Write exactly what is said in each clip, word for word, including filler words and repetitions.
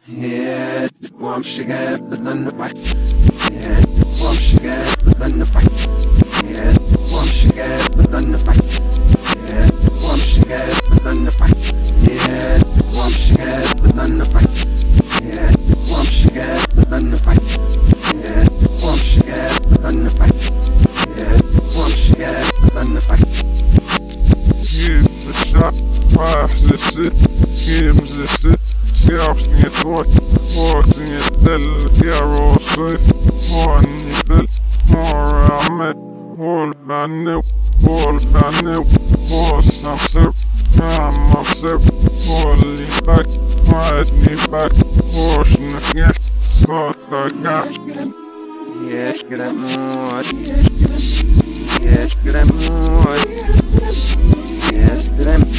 Yeah, وامشي بدنا نبعد. Yeah, وامشي بدنا نبعد. Yeah, وامشي بدنا نبعد. Yeah, وامشي بدنا نبعد. Yeah, وامشي بدنا نبعد. Yeah, وامشي بدنا نبعد. Yeah, وامشي بدنا نبعد. Yeah, وامشي بدنا نبعد. Give the shot, rise the sit, give the sit, sjálfs nýja tói, vortin ég del, gera og sveif, vortin ég del, mora með, volba nú, volba nú, vorsam sörp, mamma sörp, vol í bak, vætn í bak, vorsna fjall, skota gæt. Yes, get that more. Yes, get that more. Yes, to them.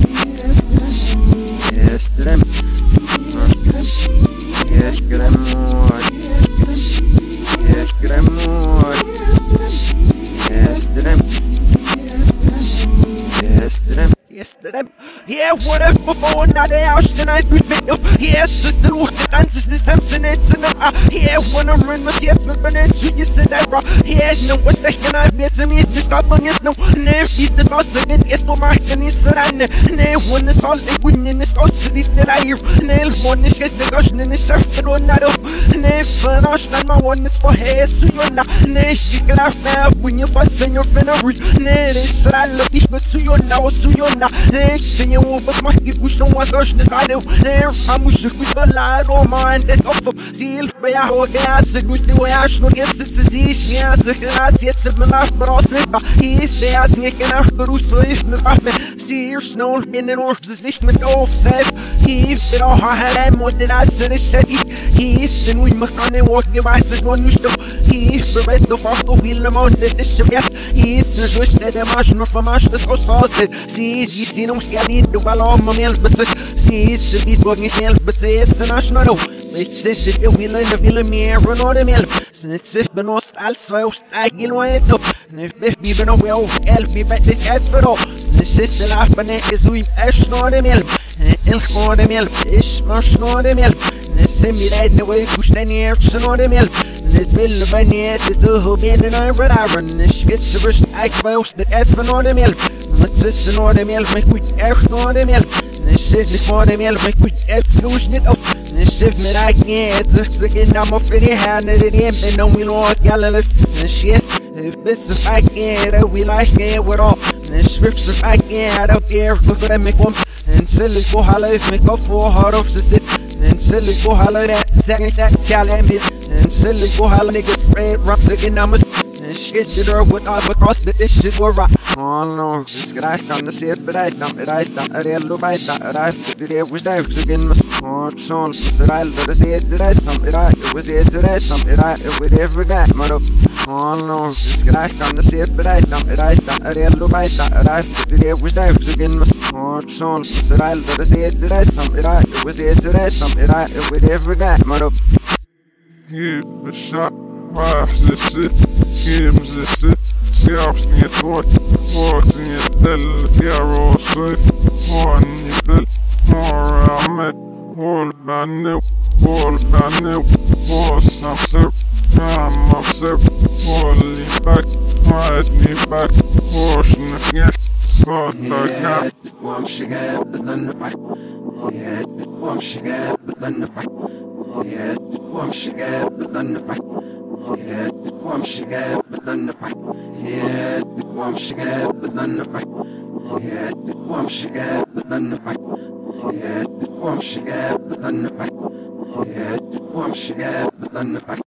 Yes, to them. Yes, get that more. Yes, get that more. Yes, to them. Yes, to them. Yes, to them. Yeah, what if before now they out tonight with video. Yes, it's a look at dances, the Samson, it's in the ah. Yeah, wanna run my chef, but it's you said that, bro. Yeah, no, what's that? Can I bet to me? It's stopping it, no. Never feed the boss again, it's no mark, and it's a run. Never one is all they win in the stouts, it's still alive. Nail one is get the gush, and it's after one. Never nosh, and my one is for hair, so you're not. Never you can have now when you fuss and you're finna read. Never is I look, but so you're now, so you're not. Next thing you want, but my gift was no one gosh, the title. Never, I'm with the light on mine, that off of seal, by a whole gas, a good way I should get it's a zish, yes, a glass, yet a enough, but also he's there, as making a bruise to if me back me. See your snow, in the north, is nicht mit off safe. He if it all had more than I said, it said he is the we mechanic walk the rice is one new he if the red the fuck the wheel among the dish of yes, he is the wish that the margin of a marsh the so sausage. See, you see, no scaring the well on my meal, but see, it's the beast walking meal, but it's a national. Ik zit dit de wielen en de wielen meer van orde mel. Snit zich benost als wij ons eigen nooit op. Nu ben we nog wel elf, wie bij dit even op. Snit zich de laag ben ik is hoe je echt naar de mel. El naar de mel, is maar naar de mel. Net zijn we rijden de weg, hoe staan je eerst naar de mel. Net willen wij niet, het is zo goed binnen naar de raren. Is het zo rust, ik wij ons dit even naar de mel. Met zussen naar de mel, maar ik moet echt naar de mel. Ne shit nicht vor dem Elf, ich muss echt zuschnitt auf. Ne shit mit eigen, jetzt ist ich in am für die Hände, die nehmen den um will und alle lift. Ne shit, bis auf eigen, da will ich gehen, what all. Ne schwirrt auf eigen, da hier, guck bei mir kommst. En silly go halle, if me go for hard off the sit. En silly go halle, that second that gal and bit. En silly go halle, niggas straight, rush again, I'm a shit it or what I've across that this shit will rock. Oh no, just get out on the set, but I don't, but I don't, I don't look right, I did it was there again, Miss Hard Son, said I let us say that I something I it was here today, something I it would ever got, mother. Oh no, just get out on the set, but I don't, but I don't, I don't look right, I did it was there again, Miss Hard Son, said I let us say that I something I it was here today, something I it would ever got, mother. Give the shot, rise the sit, give the sit, sjálfs nýja tói, vortin ég del, gera og sveif, vortin ég del, mora með, volba nú, volba nú, vorsam sörp, mamma sörp, vol í bak, vætn í bak, vorsna fjall, skota gæt. وامشي بدنا نبعد. وامشي بدنا نبعد. وامشي بدنا نبعد. وامشي بدنا نبعد. وامشي بدنا نبعد. وامشي بدنا نبعد. وامشي بدنا نبعد. وامشي بدنا نبعد.